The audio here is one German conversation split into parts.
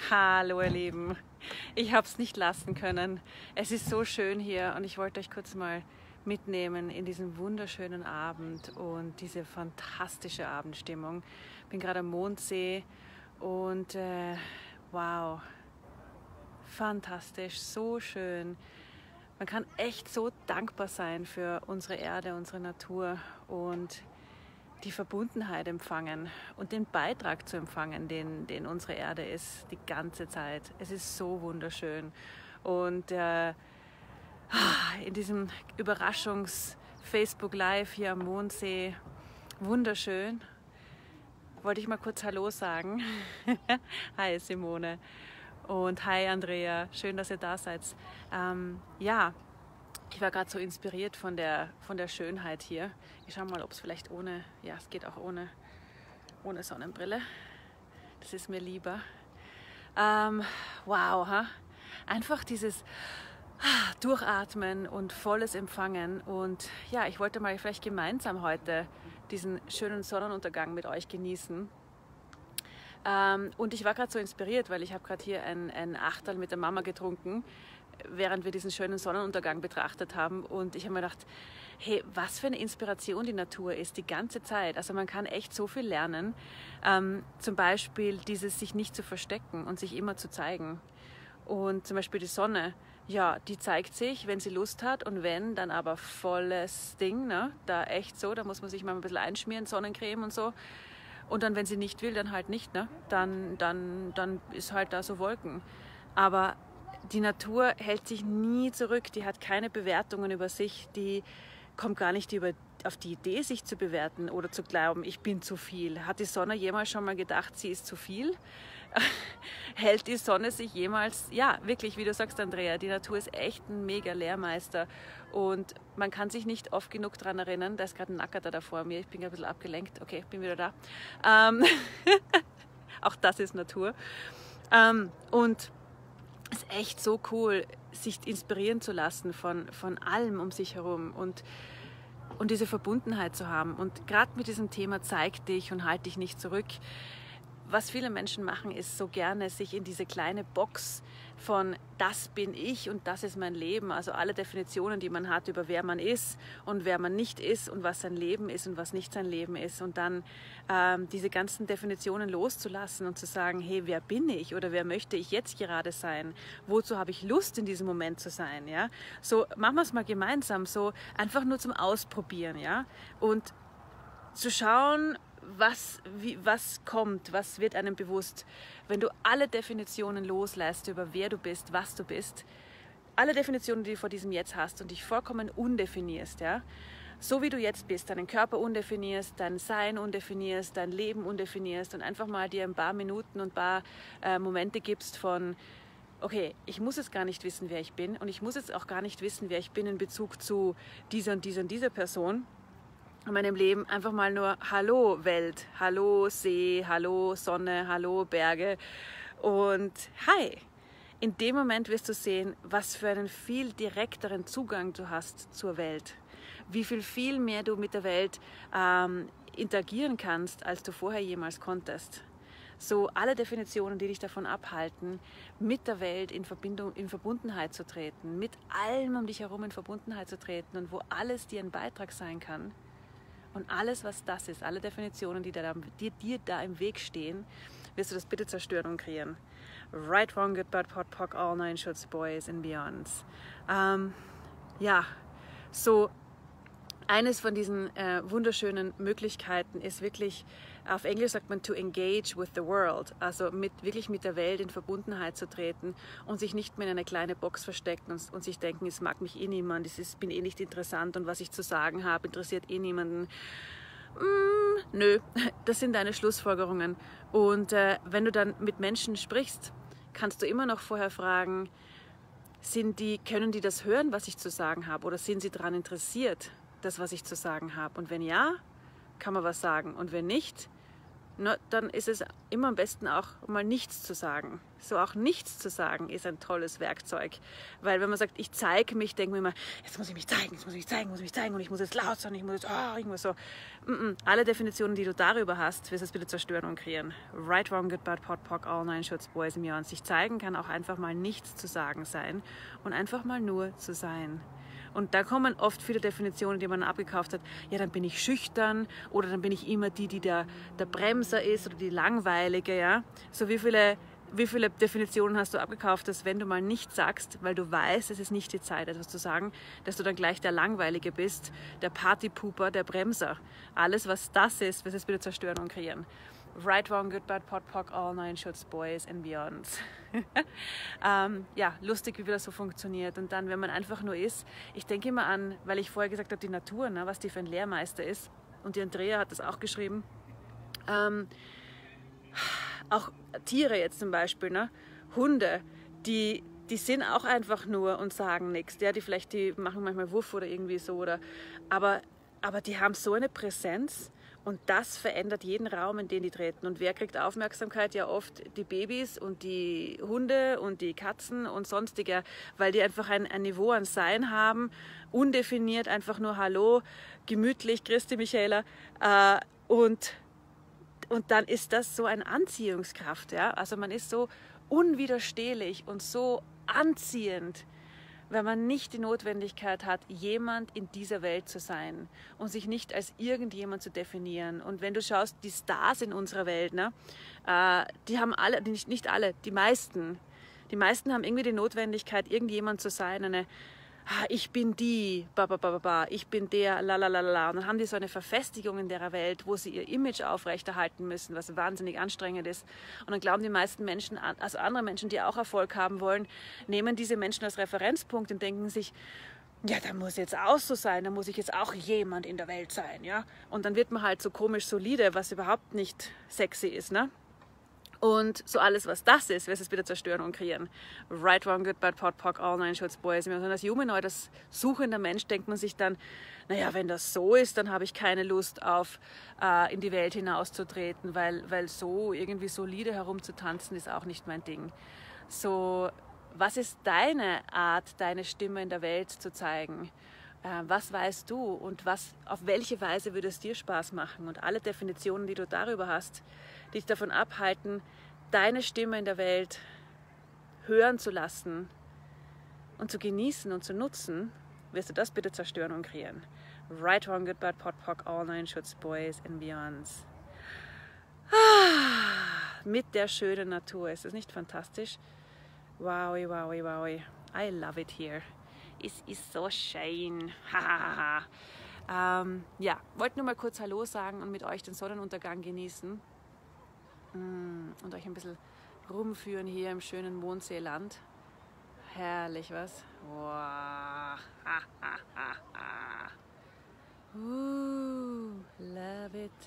Hallo ihr Lieben, ich habe es nicht lassen können. Es ist so schön hier und ich wollte euch kurz mal mitnehmen in diesen wunderschönen Abend und diese fantastische Abendstimmung. Ich bin gerade am Mondsee und wow, fantastisch, so schön. Man kann echt so dankbar sein für unsere Erde, unsere Natur und die Verbundenheit empfangen und den Beitrag zu empfangen, den unsere Erde ist, die ganze Zeit. Es ist so wunderschön. Und in diesem Überraschungs-Facebook Live hier am Mondsee, wunderschön, wollte ich mal kurz Hallo sagen. Hi Simone und hi Andrea, schön, dass ihr da seid. Ich war gerade so inspiriert von der Schönheit hier. Ich schaue mal, ob es vielleicht ohne, ja, es geht auch ohne Sonnenbrille. Das ist mir lieber. Wow, einfach dieses Durchatmen und volles Empfangen. Und ja, ich wollte mal vielleicht gemeinsam heute diesen schönen Sonnenuntergang mit euch genießen. Und ich war gerade so inspiriert, weil ich habe gerade hier ein Achterl mit der Mama getrunken, während wir diesen schönen Sonnenuntergang betrachtet haben. Und ich habe mir gedacht, hey, was für eine Inspiration die Natur ist, die ganze Zeit. Also man kann echt so viel lernen. Zum Beispiel dieses sich nicht zu verstecken und sich immer zu zeigen. Und zum Beispiel die Sonne, ja, die zeigt sich, wenn sie Lust hat und wenn, dann aber volles Ding, ne? Da echt so, da muss man sich mal ein bisschen einschmieren, Sonnencreme und so. Und dann, wenn sie nicht will, dann halt nicht, ne? Dann ist halt da so Wolken. Aber die Natur hält sich nie zurück, die hat keine Bewertungen über sich, die kommt gar nicht auf die Idee, sich zu bewerten oder zu glauben, ich bin zu viel. Hat die Sonne jemals schon mal gedacht, sie ist zu viel? Hält die Sonne sich jemals, ja, wirklich, wie du sagst, Andrea, die Natur ist echt ein mega Lehrmeister und man kann sich nicht oft genug daran erinnern, da ist gerade ein Nackerter da vor mir, ich bin ein bisschen abgelenkt, okay, bin wieder da. Auch das ist Natur. Und es ist echt so cool, sich inspirieren zu lassen von allem um sich herum und diese Verbundenheit zu haben. Und gerade mit diesem Thema zeig dich und halt dich nicht zurück. Was viele Menschen machen, ist so gerne sich in diese kleine Box von das bin ich und das ist mein Leben, also alle Definitionen, die man hat über wer man ist und wer man nicht ist und was sein Leben ist und was nicht sein Leben ist und dann diese ganzen Definitionen loszulassen und zu sagen, hey, wer bin ich oder wer möchte ich jetzt gerade sein? Wozu habe ich Lust in diesem Moment zu sein? Ja? So machen wir es mal gemeinsam, so einfach nur zum Ausprobieren, ja? Und zu schauen, was kommt, was wird einem bewusst, wenn du alle Definitionen loslässt über wer du bist, was du bist, alle Definitionen, die du vor diesem Jetzt hast und dich vollkommen undefinierst, ja, so wie du jetzt bist, deinen Körper undefinierst, dein Sein undefinierst, dein Leben undefinierst und einfach mal dir ein paar Minuten und ein paar Momente gibst von okay, ich muss jetzt gar nicht wissen, wer ich bin und ich muss jetzt auch gar nicht wissen, wer ich bin in Bezug zu dieser und dieser und dieser Person, in meinem Leben einfach mal nur Hallo Welt, Hallo See, Hallo Sonne, Hallo Berge und Hi. In dem Moment wirst du sehen, was für einen viel direkteren Zugang du hast zur Welt, wie viel mehr du mit der Welt interagieren kannst, als du vorher jemals konntest. So alle Definitionen, die dich davon abhalten, mit der Welt in Verbundenheit zu treten, mit allem um dich herum in Verbundenheit zu treten und wo alles dir ein Beitrag sein kann. Und alles, was das ist, alle Definitionen, die dir da im Weg stehen, wirst du das bitte zerstören und kreieren. Right, wrong, good, bad, pot, pock, all nine shorts, boys and beyonds. So eines von diesen wunderschönen Möglichkeiten ist wirklich, auf Englisch sagt man to engage with the world, also wirklich mit der Welt in Verbundenheit zu treten und sich nicht mehr in eine kleine Box verstecken und sich denken, es mag mich eh niemand, bin eh nicht interessant und was ich zu sagen habe, interessiert eh niemanden. Nö, das sind deine Schlussfolgerungen. Und wenn du dann mit Menschen sprichst, kannst du immer noch vorher fragen, können die das hören, was ich zu sagen habe oder sind sie daran interessiert, das, was ich zu sagen habe? Und wenn ja, kann man was sagen. Und wenn nicht, ne, dann ist es immer am besten auch mal nichts zu sagen. So auch nichts zu sagen ist ein tolles Werkzeug. Weil wenn man sagt, ich zeige mich, denken wir immer, jetzt muss ich mich zeigen, jetzt muss ich mich zeigen, muss mich zeigen und ich muss jetzt laut sein, ich muss jetzt, irgendwas so. Alle Definitionen, die du darüber hast, wirst du es wieder zerstören und kreieren. Right, wrong, good, bad, pot, pock, all nine shorts, boys and beyond. Sich zeigen kann auch einfach mal nichts zu sagen sein und einfach mal nur zu sein. Und da kommen oft viele Definitionen, die man abgekauft hat. Ja, dann bin ich schüchtern oder dann bin ich immer die der Bremser ist oder die Langweilige. Ja? So wie viele Definitionen hast du abgekauft, dass wenn du mal nichts sagst, weil du weißt, es ist nicht die Zeit, etwas zu sagen, dass du dann gleich der Langweilige bist, der Partypooper, der Bremser. Alles, was das ist, wird es wieder zerstören und kreieren. Right, wrong, good, bad, pot, pock, all nine shorts, boys and beyonds. Ja, lustig, wie das so funktioniert. Und dann, wenn man einfach nur ist, ich denke immer an, weil ich vorher gesagt habe, die Natur, ne, was die für ein Lehrmeister ist. Und die Andrea hat das auch geschrieben. Auch Tiere jetzt zum Beispiel, ne? Hunde, die sind auch einfach nur und sagen nichts. Ja, die machen manchmal Wuff oder irgendwie so. Aber die haben so eine Präsenz. Und das verändert jeden Raum, in den die treten. Und wer kriegt Aufmerksamkeit? Ja, oft die Babys und die Hunde und die Katzen und sonstige, weil die einfach ein Niveau an Sein haben, undefiniert, einfach nur Hallo, gemütlich, Christi Michaela. Und dann ist das so eine Anziehungskraft. Ja? Also man ist so unwiderstehlich und so anziehend, wenn man nicht die Notwendigkeit hat, jemand in dieser Welt zu sein und sich nicht als irgendjemand zu definieren. Und wenn du schaust, die Stars in unserer Welt, ne, die haben alle, nicht alle, die meisten haben irgendwie die Notwendigkeit, irgendjemand zu sein, ich bin die, ich bin der, lalalala. Und dann haben die so eine Verfestigung in der Welt, wo sie ihr Image aufrechterhalten müssen, was wahnsinnig anstrengend ist. Und dann glauben die meisten Menschen, also andere Menschen, die auch Erfolg haben wollen, nehmen diese Menschen als Referenzpunkt und denken sich, ja, da muss jetzt auch so sein, da muss ich jetzt auch jemand in der Welt sein, ja. Und dann wird man halt so komisch solide, was überhaupt nicht sexy ist, ne? Und so alles, was das ist, wird es wieder zerstören und kreieren. Right, wrong, good, bad, pot, pock, all nine shorts, boys. Und als Humanoid, als suchender Mensch, denkt man sich dann, naja, wenn das so ist, dann habe ich keine Lust auf, in die Welt hinauszutreten, weil so irgendwie solide herumzutanzen ist auch nicht mein Ding. So, was ist deine Art, deine Stimme in der Welt zu zeigen? Was weißt du und auf welche Weise würde es dir Spaß machen? Und alle Definitionen, die du darüber hast, dich davon abhalten, deine Stimme in der Welt hören zu lassen und zu genießen und zu nutzen, wirst du das bitte zerstören und kreieren. Right, wrong, good, bad, pot, pock, all nine shorts, boys and beyonds. Mit der schönen Natur. Ist das nicht fantastisch? Wowie, wowie, wowie. I love it here. Es ist so schön. Ja, wollte nur mal kurz Hallo sagen und mit euch den Sonnenuntergang genießen. Und euch ein bisschen rumführen hier im schönen Mondseeland. Herrlich, was? Wow. Love it.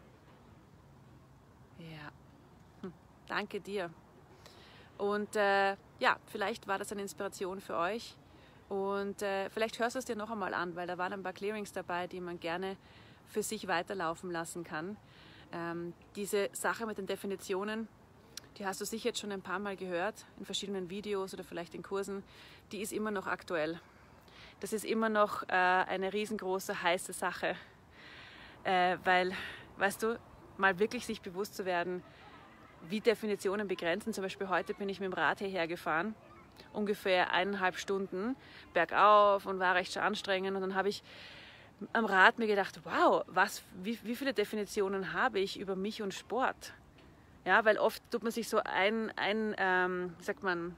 Ja. Danke dir. Und ja, vielleicht war das eine Inspiration für euch. Und vielleicht hörst du es dir noch einmal an, weil da waren ein paar Clearings dabei, die man gerne für sich weiterlaufen lassen kann. Diese Sache mit den Definitionen, die hast du sicher jetzt schon ein paar Mal gehört, in verschiedenen Videos oder vielleicht in Kursen, die ist immer noch aktuell. Das ist immer noch eine riesengroße, heiße Sache, weil, weißt du, mal wirklich sich bewusst zu werden, wie Definitionen begrenzen. Zum Beispiel heute bin ich mit dem Rad hierher gefahren, ungefähr 1,5 Stunden bergauf und war recht anstrengend. Und dann habe ich am Rad mir gedacht, wow, wie viele Definitionen habe ich über mich und Sport? Ja, weil oft tut man sich so sagt man,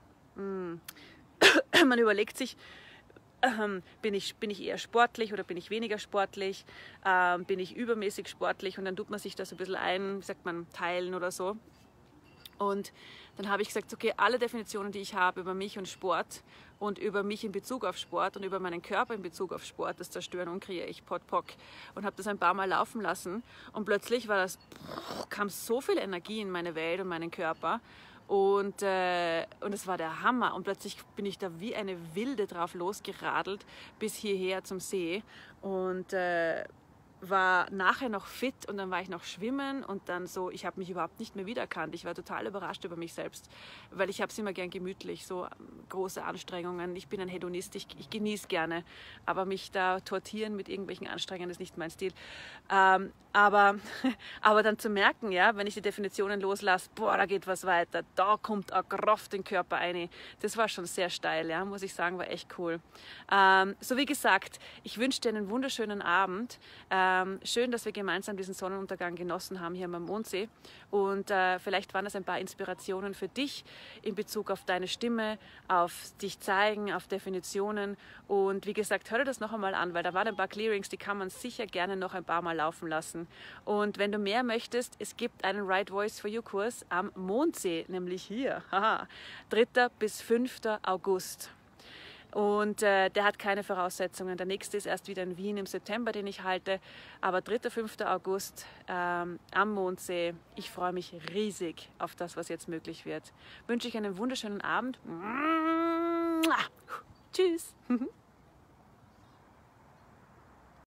man überlegt sich, bin ich eher sportlich oder bin ich weniger sportlich, bin ich übermäßig sportlich, und dann tut man sich das ein bisschen teilen oder so. Und dann habe ich gesagt, okay, alle Definitionen, die ich habe über mich und Sport und über mich in Bezug auf Sport und über meinen Körper in Bezug auf Sport, das zerstören und kreiere ich, Pot, Pock. Und habe das ein paar Mal laufen lassen und plötzlich kam so viel Energie in meine Welt und meinen Körper. Und es war der Hammer. Und plötzlich bin ich da wie eine Wilde drauf losgeradelt bis hierher zum See. Und war nachher noch fit und dann war ich noch schwimmen und dann so, ich habe mich überhaupt nicht mehr wiedererkannt. Ich war total überrascht über mich selbst, weil ich habe es immer gern gemütlich, so große Anstrengungen. Ich bin ein Hedonist, ich genieße gerne, aber mich da tortieren mit irgendwelchen Anstrengungen ist nicht mein Stil. Aber dann zu merken, ja, wenn ich die Definitionen loslasse, boah, da geht was weiter, da kommt eine Kraft in den Körper rein. Das war schon sehr steil, ja, muss ich sagen, war echt cool. So wie gesagt, ich wünsche dir einen wunderschönen Abend. Schön, dass wir gemeinsam diesen Sonnenuntergang genossen haben hier am Mondsee. Und vielleicht waren das ein paar Inspirationen für dich in Bezug auf deine Stimme, auf dich zeigen, auf Definitionen. Und wie gesagt, hör dir das noch einmal an, weil da waren ein paar Clearings, die kann man sicher gerne noch ein paar Mal laufen lassen. Und wenn du mehr möchtest, es gibt einen Right Voice for You Kurs am Mondsee, nämlich hier. 3. bis 5. August. Und der hat keine Voraussetzungen. Der nächste ist erst wieder in Wien im September, den ich halte. Aber 3. 5. August am Mondsee. Ich freue mich riesig auf das, was jetzt möglich wird. Wünsche ich einen wunderschönen Abend. Tschüss.